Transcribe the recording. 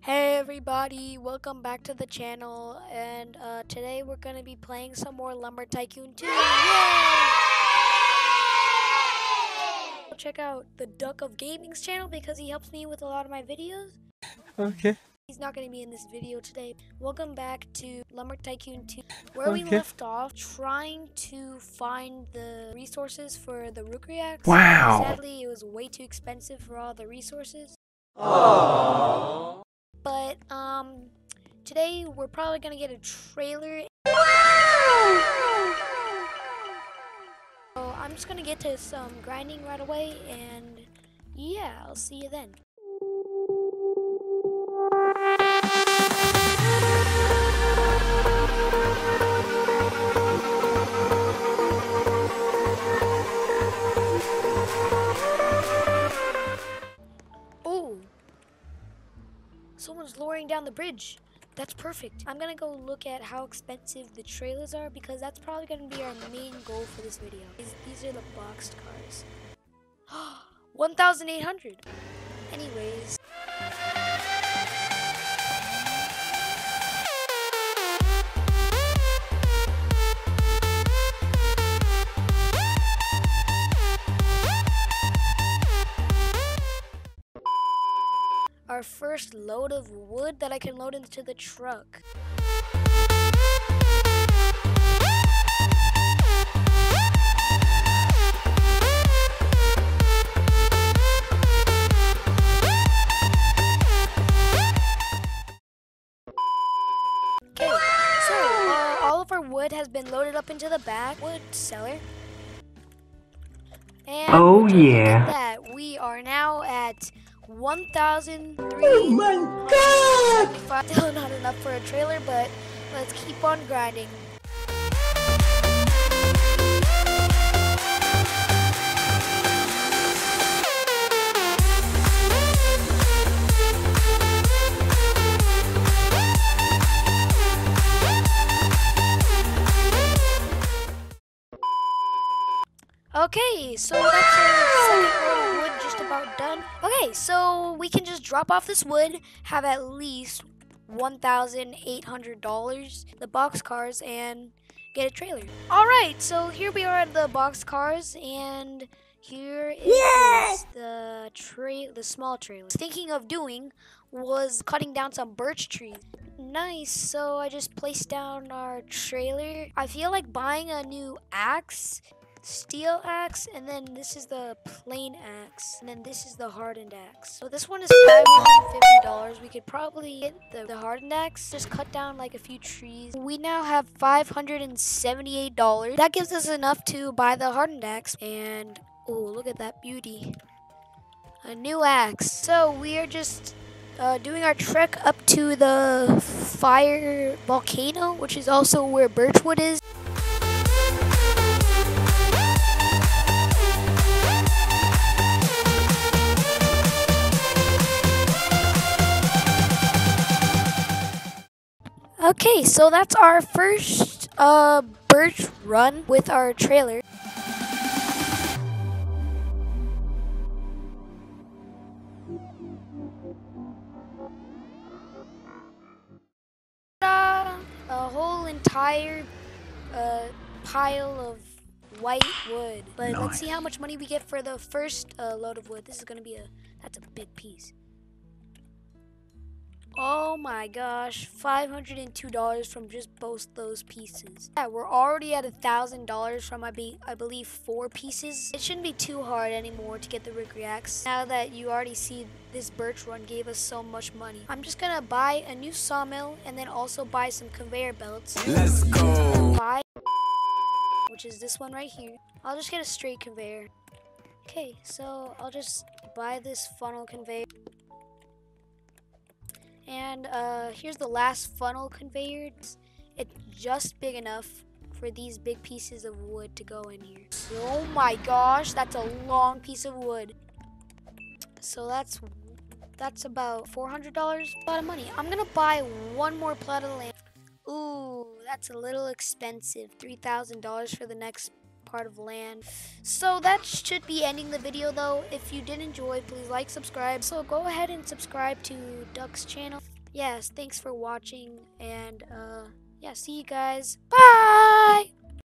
Hey everybody, welcome back to the channel, and today we're going to be playing some more Lumber Tycoon 2. Yay! Check out the Duck of Gaming's channel because he helps me with a lot of my videos. Okay. He's not going to be in this video today. Welcome back to Lumber Tycoon 2, where we left off trying to find the resources for the rookery axe. Wow. Sadly, it was way too expensive for all the resources. Aww. But today we're probably gonna get a trailer. So I'm just gonna get to some grinding right away, and yeah, I'll see you then. Someone's lowering down the bridge. That's perfect. I'm gonna go look at how expensive the trailers are because that's probably gonna be our main goal for this video. These are the boxed cars. 1,800. Anyways. Our first load of wood that I can load into the truck. Okay, so all of our wood has been loaded up into the back wood cellar. And oh yeah, look at that. We are now at 1,003. Oh my god! Still not enough for a trailer, but let's keep on grinding. Okay, so that's our second load of wood just about done. Okay, so we can just drop off this wood, have at least $1,800, the box cars, and get a trailer. Alright, so here we are at the box cars, and here is the small trailer. Thinking of doing was cutting down some birch trees. Nice, so I just placed down our trailer. I feel like buying a new axe. Steel axe, and then this is the plain axe, and then this is the hardened axe. So this one is $550. We could probably get the hardened axe, just cut down like a few trees. We now have $578. That gives us enough to buy the hardened axe, and oh, look at that beauty, a new axe. So we are just doing our trek up to the fire volcano, which is also where birchwood is. Okay, so that's our first birch run with our trailer. A whole entire pile of white wood. But nice. Let's see how much money we get for the first load of wood. This is gonna be that's a big piece. Oh my gosh, $502 from just both those pieces. Yeah, we're already at $1,000 from I believe 4 pieces. It shouldn't be too hard anymore to get the rookery axe. Now that you already see this birch run gave us so much money. I'm just gonna buy a new sawmill and then also buy some conveyor belts. Let's go! Which is this one right here. I'll just get a straight conveyor. Okay, so I'll just buy this funnel conveyor. And here's the last funnel conveyor. It's just big enough for these big pieces of wood to go in here. Oh my gosh, that's a long piece of wood. So that's about $400, a lot of money. I'm gonna buy one more plot of land. Ooh, that's a little expensive. $3,000 for the next part of land. So that should be ending the video though. If you did enjoy, please like, subscribe. So go ahead and subscribe to Duck's channel. yes, thanks for watching, and yeah, see you guys. Bye.